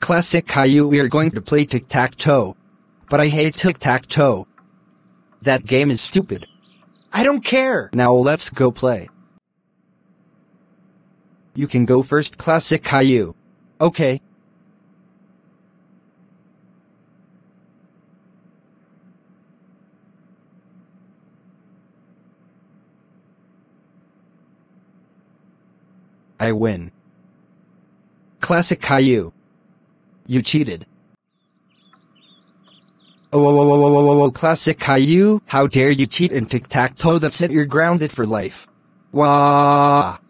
Classic Caillou, we are going to play tic-tac-toe. But I hate tic-tac-toe. That game is stupid. I don't care. Now let's go play. You can go first, Classic Caillou. Okay. I win. Classic Caillou. You cheated. Oh, Classic Caillou, how dare you cheat in tic-tac-toe? That's it, you're grounded for life. Wah!